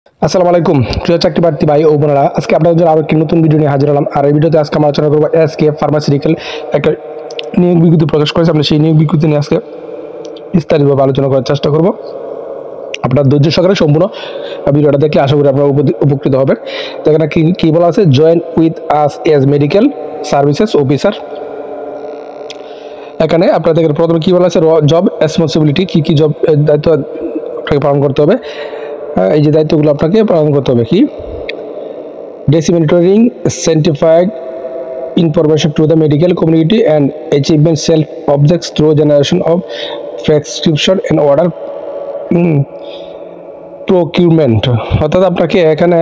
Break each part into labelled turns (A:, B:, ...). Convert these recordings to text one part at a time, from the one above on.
A: আসসালামু আলাইকুম প্রিয় চাকরি প্রার্থী ভাই ও বোনেরা, আজকে আপনাদের জন্য আরো একটি নতুন ভিডিও নিয়ে হাজির হলাম। আর এই ভিডিওতে আজকে আমরা আলোচনা করবো এসকে ফার্মাসিউটিক্যাল একটা নিয়োগ বিজ্ঞপ্তি প্রকাশ করেছে। আমরা সেই নিয়োগ বিজ্ঞপ্তি নিয়ে আজকে বিস্তারিতভাবে আলোচনা করার চেষ্টা করব। আপনার ধৈর্য সহকারে সম্পূর্ণ ভিডিওটা দেখলে আশা করি আপনারা উপকৃত হবেন। তো এখানে কি বলা আছে, join with us as medical services officer. এখানে আপনাদের প্রথমে কি বলা আছে, জব রেসপন্সিবিলিটি, কি জব দায়িত্ব আপনাকে পালন করতে হবে। এই যে দায়িত্বগুলো আপনাকে পালন করতে হবে, কি disseminating scientific information to the medical community and achievement self objects through generation of prescription and order procurement। অর্থাৎ আপনাকে এখানে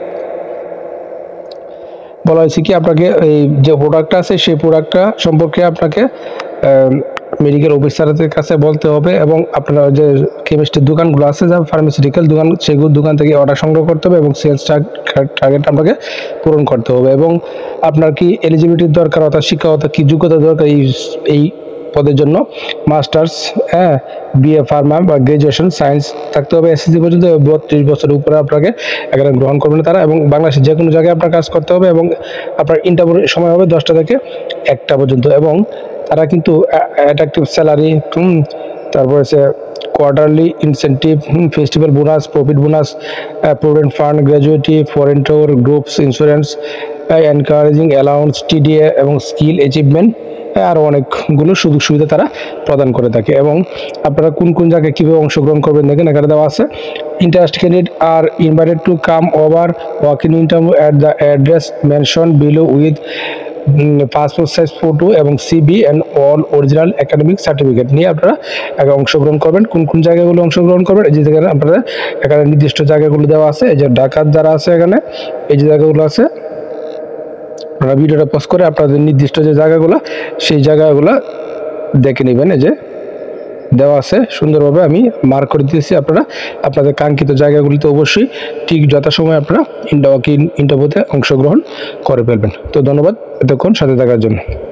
A: বলা হয়েছে কি, আপনাকে এই যে প্রোডাক্টটা আছে সেই প্রোডাক্টটা সম্পর্কে আপনাকে মেডিকেল অফিসারদের কাছে বলতে হবে, এবং আপনার যে কেমিস্ট্রির দোকানগুলো আছে, যা ফার্মাসিউটিক্যাল দোকান, সেগুলো দোকান থেকে অর্ডার সংগ্রহ করতে হবে এবং সেলস টার্গেট আপনাকে পূরণ করতে হবে। এবং আপনার কি এলিজিবিলিটির দরকার, অর্থাৎ শিক্ষাগত কি যোগ্যতা দরকার এই পদের জন্য, মাস্টার্স, বিএ ফার্মা বা গ্রাজুয়েশন সায়েন্স থাকতে হবে, এসএসসি পর্যন্ত, 32 বছরের উপরে আপনাকে এখানে গ্রহণ করবেন তারা। এবং বাংলাদেশের যে কোনো জায়গায় আপনার কাজ করতে হবে, এবং আপনার ইন্টারভিউ সময় হবে 10টা থেকে 1টা পর্যন্ত। এবং তারা কিন্তু অ্যাট্রাকটিভ স্যালারি, তারপর হচ্ছে quarterly incentive, festival bonus, profit bonus, provident fund, gratuity, foreign tour, groups insurance, encouraging allowance, TDA এবং স্কিল অ্যাচিভমেন্ট, আরও অনেকগুলো সুযোগ সুবিধা তারা প্রদান করে থাকে। এবং আপনারা কোন কোন জায়গায় কীভাবে অংশগ্রহণ করবেন দেখেন এখানে দেওয়া আছে। Interest candidate are invited to come over walk in interview at the address mention below with passport size photo এবং CV and all original academic certificate নিয়ে আপনারা অংশগ্রহণ করবেন। কোন কোন জায়গাগুলো অংশগ্রহণ করবেন, এই যে জায়গায় আপনারা এখানে নির্দিষ্ট জায়গাগুলো দেওয়া আছে। এই যে ঢাকার যারা আছে এখানে এই যে জায়গাগুলো আছে, আপনারা ভিডিওটা পজ করে আপনাদের নির্দিষ্ট যে জায়গাগুলো সেই জায়গাগুলো দেখে নেবেন। এই যে দেওয়া আছে সুন্দরভাবে আমি মার্ক করে দিয়েছি। আপনারা আপনাদের কাঙ্ক্ষিত জায়গাগুলিতে অবশ্যই ঠিক যথাসময়ে আপনারা ইন্টারভিউতে অংশগ্রহণ করে ফেলবেন। তো ধন্যবাদ এতক্ষণ সাথে থাকার জন্য।